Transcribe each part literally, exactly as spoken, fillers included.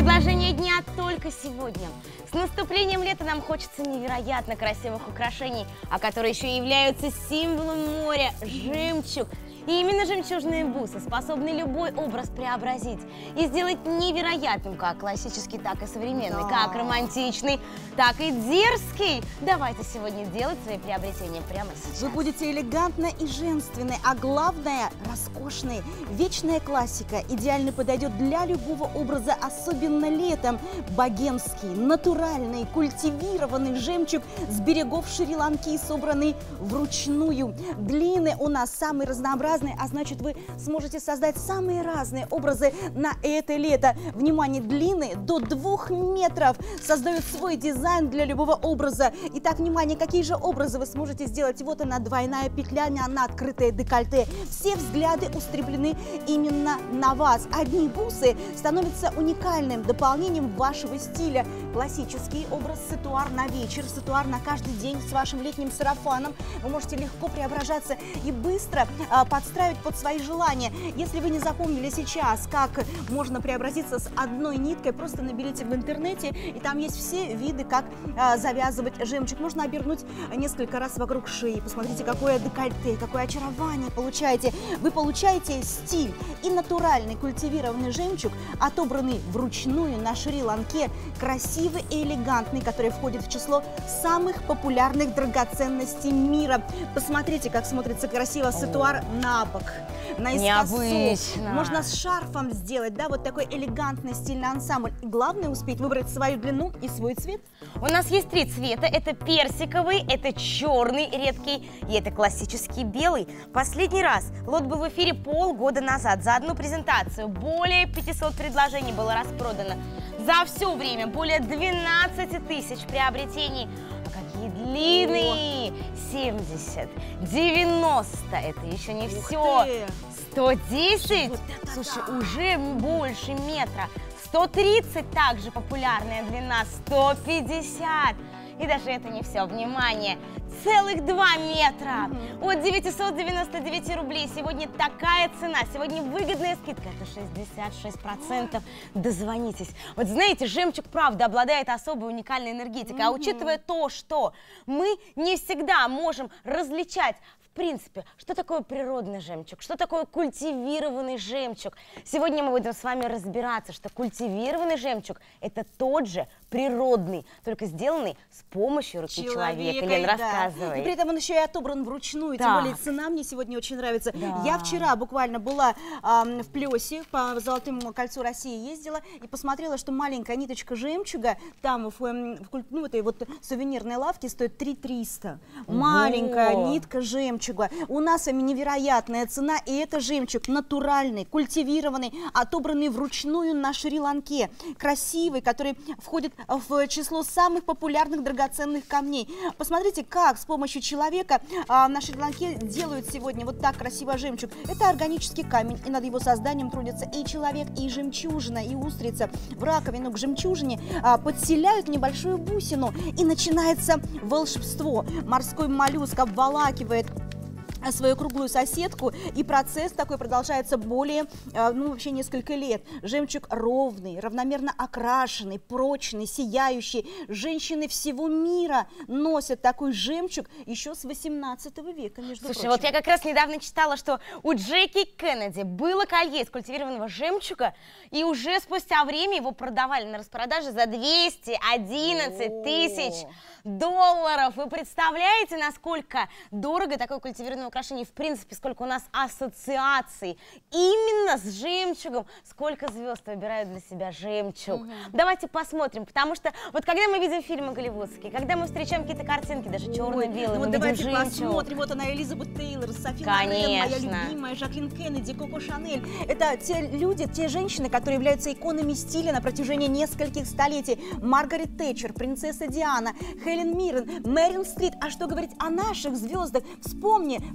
Предложение дня только сегодня. С наступлением лета нам хочется невероятно красивых украшений, а которые еще и являются символом моря – жемчуг. И именно жемчужные бусы способны любой образ преобразить и сделать невероятным, как классический, так и современный, да. Как романтичный, так и дерзкий. Давайте сегодня делать свои приобретения прямо сейчас. Вы будете элегантны и женственны, а главное – роскошной. Вечная классика идеально подойдет для любого образа, особенно летом. Богемский, натуральный, культивированный жемчуг с берегов Шри-Ланки, собранный вручную. Длины у нас самые разнообразные, а значит, вы сможете создать самые разные образы на это лето. Внимание, длины до двух метров создают свой дизайн для любого образа. Итак, внимание, какие же образы вы сможете сделать? Вот она, двойная петля на открытое декольте. Все взгляды устремлены именно на вас. Одни бусы становятся уникальным дополнением вашего стиля. Классический образ сетуар на вечер, сетуар на каждый день с вашим летним сарафаном. Вы можете легко преображаться и быстро а, подстраивать под свои желания. Если вы не запомнили сейчас, как можно преобразиться с одной ниткой, просто наберите в интернете, и там есть все виды, как а, завязывать жемчуг. Можно обернуть несколько раз вокруг шеи. Посмотрите, какое декольте, какое очарование получаете. Вы получаете стиль и натуральный культивированный жемчуг, отобранный вручную на Шри-Ланке, красивый и элегантный, который входит в число самых популярных драгоценностей мира. Посмотрите, как смотрится красиво сетуар на бок, наискосок. Можно с шарфом сделать, да, вот такой элегантный стильный ансамбль. И главное успеть выбрать свою длину и свой цвет. У нас есть три цвета. Это персиковый, это черный редкий и это классический белый. Последний раз лот был в эфире полгода назад. За одну презентацию более пятисот предложений было распродано. За все время более двенадцати тысяч приобретений. Какие длинные! семьдесят, девяносто, это еще не все. сто десять, вот слушай, да. Уже больше метра. сто тридцать, также популярная длина, сто пятьдесят. И даже это не все, внимание, целых два метра угу. От девятисот девяноста девяти рублей. Сегодня такая цена, сегодня выгодная скидка, это шестьдесят шесть процентов. Дозвонитесь. Вот знаете, жемчуг, правда, обладает особой уникальной энергетикой, угу. А учитывая то, что мы не всегда можем различать, в принципе, что такое природный жемчуг, что такое культивированный жемчуг. Сегодня мы будем с вами разбираться, что культивированный жемчуг – это тот же природный, только сделанный с помощью руки человека. человека. Лен, да. Рассказывай. И при этом он еще и отобран вручную, так. Тем более цена мне сегодня очень нравится. Да. Я вчера буквально была э, в Плесе, по Золотому кольцу России ездила и посмотрела, что маленькая ниточка жемчуга там в, в ну, этой вот сувенирной лавке стоит три триста. Маленькая нитка жемчуга. У нас с вами невероятная цена, и это жемчуг натуральный, культивированный, отобранный вручную на Шри-Ланке. Красивый, который входит в число самых популярных драгоценных камней. Посмотрите, как с помощью человека а, на Шри-Ланке делают сегодня вот так красиво жемчуг. Это органический камень, и над его созданием трудятся и человек, и жемчужина, и устрица. В раковину к жемчужине а, подселяют небольшую бусину, и начинается волшебство. Морской моллюск обволакивает свою круглую соседку, и процесс такой продолжается более, ну, вообще несколько лет. Жемчуг ровный, равномерно окрашенный, прочный, сияющий. Женщины всего мира носят такой жемчуг еще с восемнадцатого века, между Слушай, прочим. Вот я как раз недавно читала, что у Джеки Кеннеди было колье из культивированного жемчуга, и уже спустя время его продавали на распродаже за двести одиннадцать тысяч долларов. Вы представляете, насколько дорого такое культивированное украшение? В принципе, сколько у нас ассоциаций именно с жемчугом, сколько звезд выбирают для себя жемчуг. Угу. Давайте посмотрим, потому что вот когда мы видим фильмы голливудские, когда мы встречаем какие-то картинки, даже черно-белые, ну, мы давайте видим жемчуг. Посмотрим, вот она, Элизабет Тейлор, Софи Лорен, моя любимая, Жаклин Кеннеди, Коко Шанель. Это те люди, те женщины, которые являются иконами стиля на протяжении нескольких столетий. Маргарет Тэтчер, принцесса Диана, Хелен Миррен, Мэрил Стрит. А что говорить о наших звездах? Вспомни,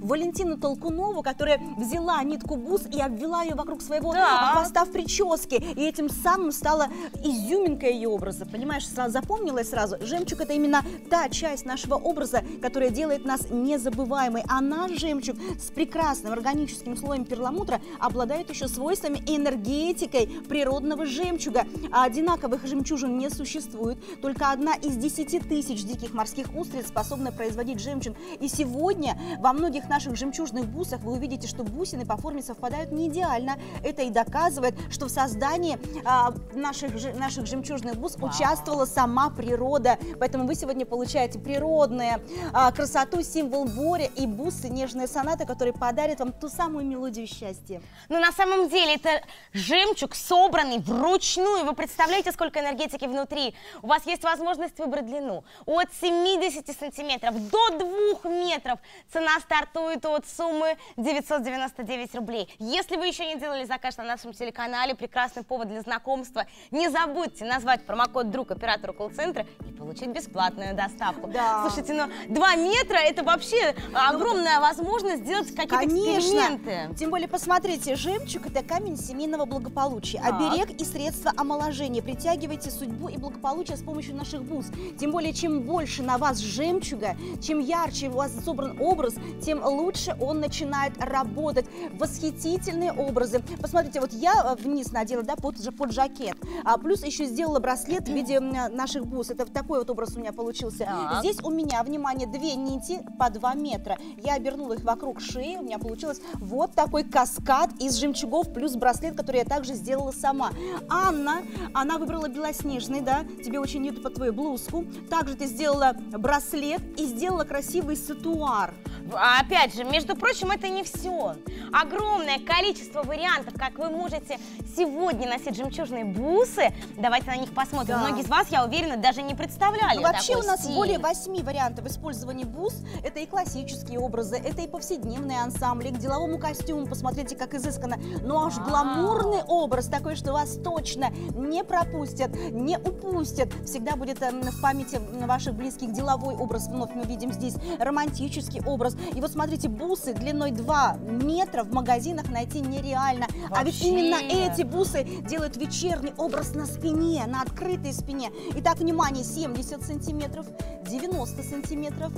Валентину Толкунову, которая взяла нитку бус и обвела ее вокруг своего Да. хвоста в прическе, и этим самым стала изюминкой ее образа. Понимаешь, сразу запомнила сразу. Жемчуг — это именно та часть нашего образа, которая делает нас незабываемой. А наш жемчуг с прекрасным органическим слоем перламутра обладает еще свойствами и энергетикой природного жемчуга. А одинаковых жемчужин не существует. Только одна из десяти тысяч диких морских устриц способна производить жемчуг. И сегодня во многих наших жемчужных бусах вы увидите, что бусины по форме совпадают не идеально. Это и доказывает, что в создании а, наших, наших жемчужных бус Вау. участвовала сама природа. Поэтому вы сегодня получаете природную а, красоту, символ моря и бусы, нежные сонаты, которые подарят вам ту самую мелодию счастья. Но на самом деле это жемчуг, собранный вручную. Вы представляете, сколько энергетики внутри? У вас есть возможность выбрать длину от семидесяти сантиметров до двух метров. Цена стартует от суммы девятьсот девяносто девять рублей. Если вы еще не делали заказ на нашем телеканале, прекрасный повод для знакомства. Не забудьте назвать промокод «Друг» оператору колл-центра и получить бесплатную доставку. Да. Слушайте, ну два метра — это вообще огромная возможность сделать какие-то эксперименты. Тем более, посмотрите, жемчуг — это камень семейного благополучия, Так. оберег и средство омоложения. Притягивайте судьбу и благополучие с помощью наших бус. Тем более, чем больше на вас жемчуга, чем ярче у вас собран образ, тем лучше он начинает работать. Восхитительные образы. Посмотрите, вот я вниз надела, да, под, под жакет, а плюс еще сделала браслет в виде наших бус. Это такой вот образ у меня получился. Так. Здесь у меня, внимание, две нити по два метра. Я обернула их вокруг шеи, у меня получилось вот такой каскад из жемчугов плюс браслет, который я также сделала сама. Анна, она выбрала белоснежный, да, тебе очень идет под твою блузку. Также ты сделала браслет и сделала красивый сатуар. А опять же, между прочим, это не все. Огромное количество вариантов, как вы можете сегодня носить жемчужные бусы. Давайте на них посмотрим. Да. Многие из вас, я уверена, даже не представляли Ну, вообще такой у нас стиль. более восьми вариантов использования бус. Это и классические образы, это и повседневные ансамбли, к деловому костюму. Посмотрите, как изысканно. Ну аж Вау. гламурный образ такой, что вас точно не пропустят, не упустят. Всегда будет э, в памяти ваших близких деловой образ. Вновь мы видим здесь романтический образ. И вот смотрите, бусы длиной два метра в магазинах найти нереально. А ведь Вообще. именно эти бусы делают вечерний образ на спине, на открытой спине. Итак, внимание, семьдесят сантиметров, девяносто сантиметров,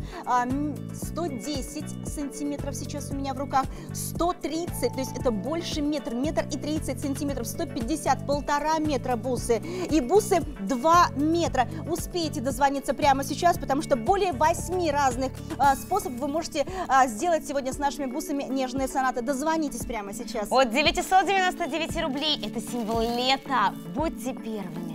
сто десять сантиметров сейчас у меня в руках, сто тридцать, то есть это больше метр, метр и тридцать сантиметров, сто пятьдесят, полтора метра бусы. И бусы два метра. Успейте дозвониться прямо сейчас, потому что более восьми разных а, способов вы можете а, сделать сегодня с нашими бусами нежные сонаты. Дозвонитесь прямо сейчас. От девятисот девяноста девяти рублей. Это символ лета. Будьте первыми.